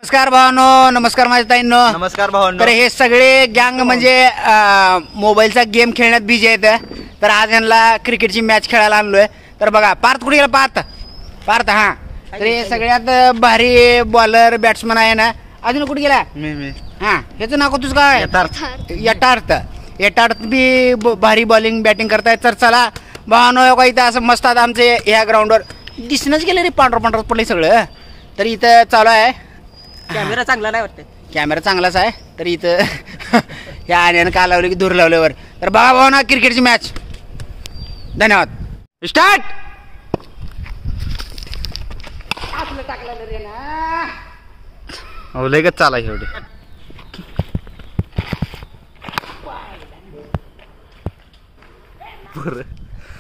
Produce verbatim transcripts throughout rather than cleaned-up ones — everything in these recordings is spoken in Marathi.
नमस्कार भावानो, नमस्कार माझ्या ताईंनो. नमस्कार भावांनो. तर हे सगळे गँग म्हणजे मोबाईलचा गेम खेळण्यात बिजी आहेत. तर आज यांना क्रिकेटची मॅच खेळायला आणलोय. तर बघा पार्थ कुठे गेला? पार्थ पार्थ हा तर हे सगळ्यात भारी बॉलर बॅट्समन आहे ना. अजून कुठे गेला? मी मी हा ह्याचं नाव तुझं काय? यथार्थ. यथार्थ यथार्थ बी भारी बॉलिंग बॅटिंग करतायत. तर चला भावानो, का इथं असं मस्त आता आमचे ह्या ग्राउंडवर दिसणंच गेलं रे, पांढरं पांढरं पडलं सगळं. तर इथं चालू आहे. कॅमेरा चांगला नाही वाटतं. कॅमेरा चांगलाच आहे. तर इथं ह्या आण्यानं का लावले की दूर लावल्यावर. तर बघा भाऊ ना क्रिकेटची मॅच. धन्यवाद. स्टार्ट. आपलं टाकलं रे ना. हो लगेच चाला एवढे. बरं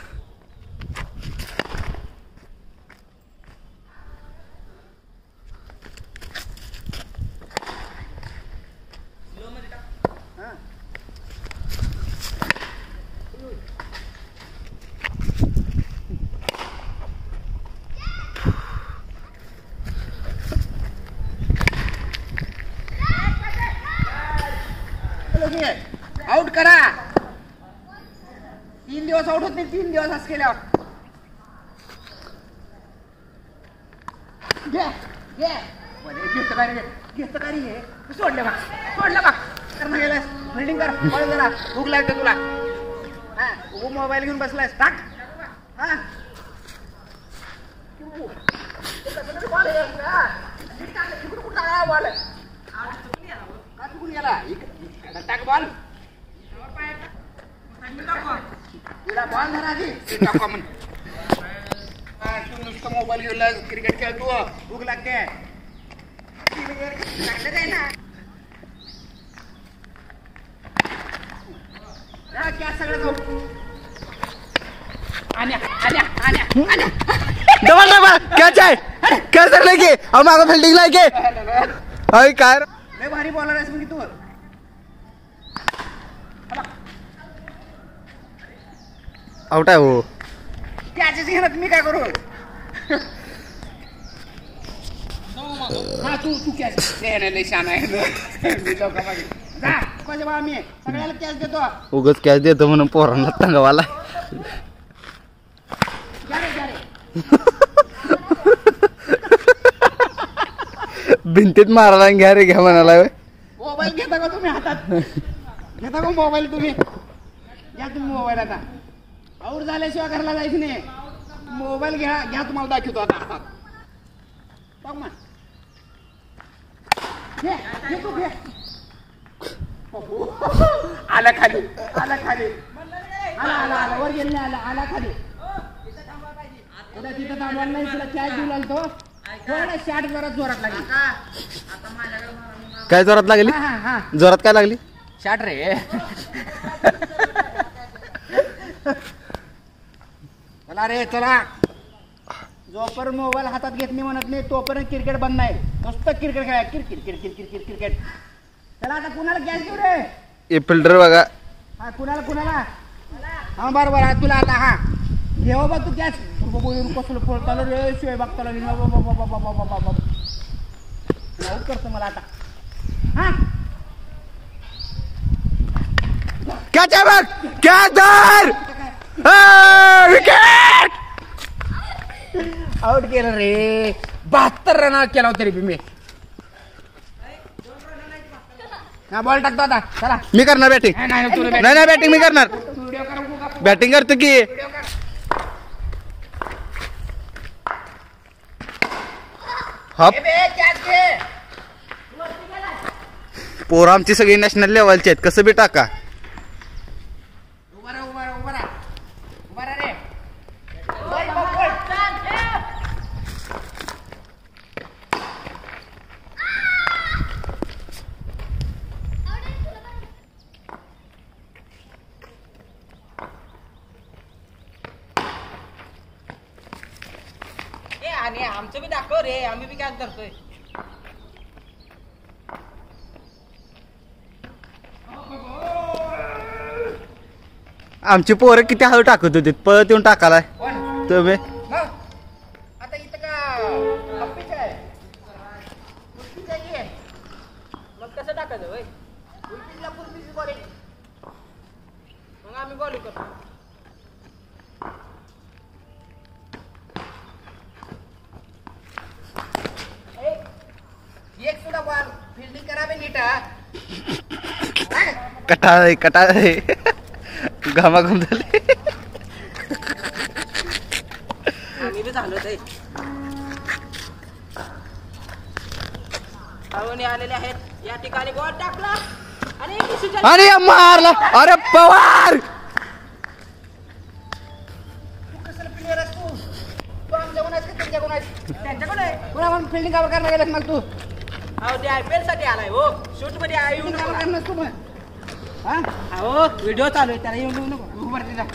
आउट करा. तीन दिवस आउट होत नाही. तीन दिवस असं केल्यावर घे घे घेत काय घेत काय हे सोडलं बा सोडलं बा कर मग गेलास फिल्डिंग कर. बॉल जरा भूक लागते तुला. हा तू मोबाईल घेऊन बसलायस. टाक. हा बॉल का चुकून गेला? टाक बॉल. तुला बॉल धरा आधी. टाका म्हण. तू नुसतं मोबाईल घेऊन क्रिकेट खेळतो. भूक लागते. लागलं काय ना क्या सगळं जाऊ. आण्या आण्या आण्या आण्या डबल डबल कॅच आहे. काय झालं की अहो माझा फिल्डिंग लाय की अय काय लय भारी बॉलर आहेस म्हणजे तू. आउट आहे. हो कॅचेस घेणार मी काय करू? हा तू तू कॅच लय छान आहे. मी लोका मागे जा कोणत्या बा मी सगळ्याला कॅच देतो. उगाच कॅच देतो म्हणून पोरांना तंगवाला. जा रे जा रे. भिंतीत मारायला घ्या रे घ्या म्हणाला. मोबाईल घेता का तुम्ही हातात? घेता का मोबाईल तुम्ही? घ्या तुम्ही मोबाईल. आता आऊट झाल्याशिवाय घरला जायचं नाही. मोबाईल घ्या घ्या तुम्हाला दाखवतो आता हातात. बघ मग घे घे तू घे. आला खाली आला खाली आला आला आला वर गेले आला आला खाली. उद्या तिथं थांबवायला नाही. तुला कॅच देऊ लागतो. थोडा शॉट जरा जोरात लागली. काय जोरात लागली? हा हा जोरात काय लागली? शॉट रे. चला रे चला. जोपर्यंत मोबाईल हातात घेत नाही म्हणत नाही तोपर्यंत क्रिकेट बंद नाही. नुसतं क्रिकेट खेळा. Cricket cricket cricket cricket. चला आता कुणाला कॅच देऊ रे? ए फिल्डर बघा. हा कुणाला कुणाला हा बरोबर आहे तुला आता. हा घेऊ बा तू कॅच. कसलं पळतालो रे शिवाय बघतालो आऊट करतो मला आता. हा कॅच आहे बघ. कॅच धर. विकेट. आउट केलं रे. बहात्तर रन केला तरी बी मी. हा बॉल टाकतो आता. चला मी करणार बॅटिंग. नाही नाही तुला नाही नाही बॅटिंग मी करणार. व्हिडिओ कर. बॅटिंग करतो की. व्हिडिओ कर. हप ए बे कॅच घे. पोरं आमची सगळी नॅशनल लेवलची आहेत. कसं बी टाका. उभा राहा उभा राहा उभा राहा उभा राहा रे. Ball ball ball. ए आणि आमचं बी दाखव रे. आम्ही बी काय करतोय. आमची पोरं किती हळू टाकत होती. पळत येऊन टाकालाय तुम्ही. आता इथं का की मग कसं टाकायचं होय फुल पिचला फुल पिच बॉलिंग. मग आम्ही बॉलिंग करतो. एक सुद्धा बॉल फिल्डिंग करावे नीट हा. कटाळ आहे कटाळ आहे घामाघूम झाले. आम्ही बी झालो ते पाहुणे आलेले आहेत या ठिकाणी बॉल टाकला आणि डिसिजन अरे मारला. अरे पवार तू कसं प्लेअर आहेस तू? तू आमच्याकडून आहेस का त्यांच्याकडून आहेस? त्यांच्याकडे आहे. कोणाकडून फिल्डिंग कावर करणार गेलास मग तू? अहो ते आय पी एल साठी आलाय हो शूट मध्ये आहे, येऊ फिल्डिंग कावर नका. करणार तू मग? हा? अहो व्हिडिओ चालू आहे त्याला येऊन देऊ नको. तू वरती जा.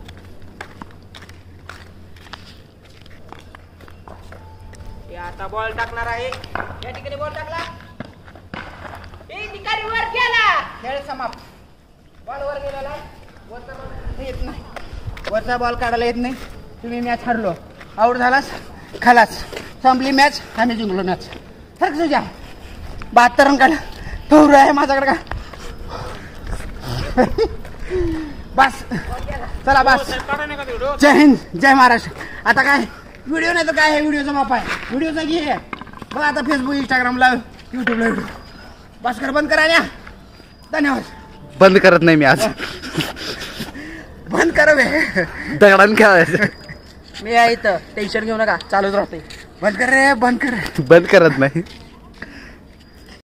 हे आता बॉल टाकणार आहे या ठिकाणी बॉल टाकला ए ठिकाणी वर केला. खेळ समाप्त. बॉल वर गेलेला आहे. वरचा बॉल येत नाही. वरचा बॉल काढायला येत नाही. तुम्ही मॅच हरलो. आऊट झालास खालास. संपली मॅच. आम्ही जिंकलो मॅच. फरक तुझ्या बहात्तर रन काढ. थोर आहे माझ्याकडे का बस. चला बस. जय हिंद जय महाराष्ट्र. आता काय व्हिडिओ नाही तर काय आहे व्हिडिओचा बाप आहे. व्हिडिओचा घे बघ आता फेसबुक इंस्टाग्रामला युट्यूबला व्हिडिओ. बस कर बंद करा न्या. धन्यवाद. बंद करत नाही मी आज. बंद कर बे. दगडान खेळायचं. मी आहे इथं टेन्शन घेऊ नका चालूच राहते. बंद कर रे बंद कर. बंद करत नाही.